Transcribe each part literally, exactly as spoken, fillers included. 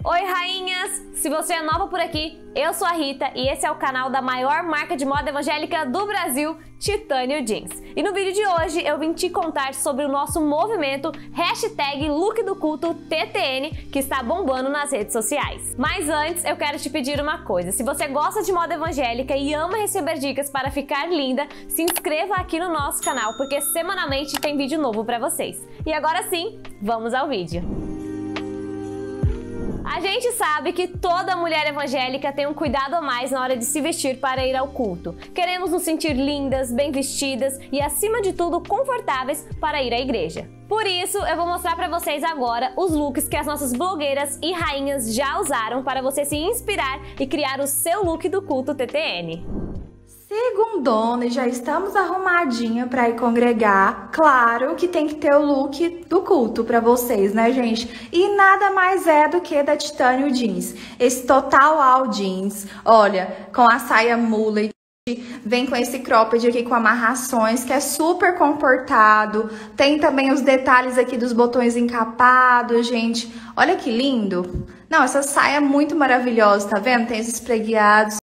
Oi, rainhas! Se você é nova por aqui, eu sou a Rita e esse é o canal da maior marca de moda evangélica do Brasil, Titânio Jeans. E no vídeo de hoje eu vim te contar sobre o nosso movimento hashtag Look do Culto T T N, que está bombando nas redes sociais. Mas antes eu quero te pedir uma coisa: se você gosta de moda evangélica e ama receber dicas para ficar linda, se inscreva aqui no nosso canal, porque semanalmente tem vídeo novo para vocês. E agora sim, vamos ao vídeo. A gente sabe que toda mulher evangélica tem um cuidado a mais na hora de se vestir para ir ao culto. Queremos nos sentir lindas, bem vestidas e, acima de tudo, confortáveis para ir à igreja. Por isso, eu vou mostrar para vocês agora os looks que as nossas blogueiras e rainhas já usaram para você se inspirar e criar o seu look do culto T T N. Segundona, já estamos arrumadinha para ir congregar. Claro que tem que ter o look do culto para vocês, né, gente? E nada mais é do que da Titânio Jeans. Esse total all jeans, olha, com a saia mullet, vem com esse cropped aqui com amarrações, que é super comportado. Tem também os detalhes aqui dos botões encapados, gente. Olha que lindo. Não, essa saia é muito maravilhosa, tá vendo? Tem esses preguiados.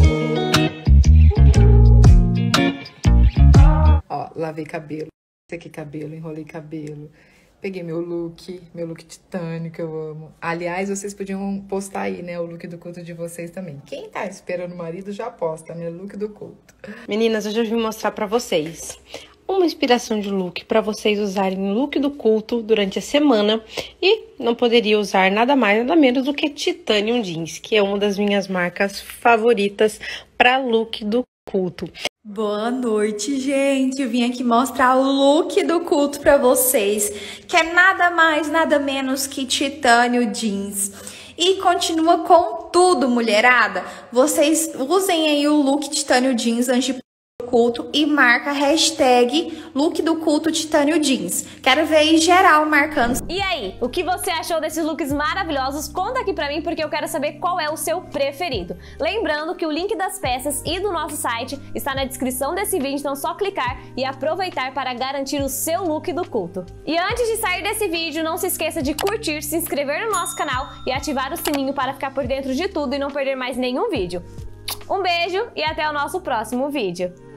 Ó, lavei cabelo, sequei cabelo, enrolei cabelo, peguei meu look, meu look titânio que eu amo. Aliás, vocês podiam postar aí, né, o look do culto de vocês também. Quem tá esperando o marido já posta, né, look do culto. Meninas, hoje eu vim mostrar pra vocês uma inspiração de look para vocês usarem o look do culto durante a semana, e não poderia usar nada mais, nada menos do que Titânio Jeans, que é uma das minhas marcas favoritas para look do culto. Boa noite, gente! Eu vim aqui mostrar o look do culto pra vocês, que é nada mais, nada menos que Titânio Jeans. E continua com tudo, mulherada! Vocês usem aí o look Titânio Jeans antes de culto e marca hashtag Look do Culto Titânio Jeans. Quero ver aí geral marcando. E aí, o que você achou desses looks maravilhosos? Conta aqui pra mim, porque eu quero saber qual é o seu preferido. Lembrando que o link das peças e do nosso site está na descrição desse vídeo, então é só clicar e aproveitar para garantir o seu look do culto. E antes de sair desse vídeo, não se esqueça de curtir, se inscrever no nosso canal e ativar o sininho para ficar por dentro de tudo e não perder mais nenhum vídeo. Um beijo e até o nosso próximo vídeo.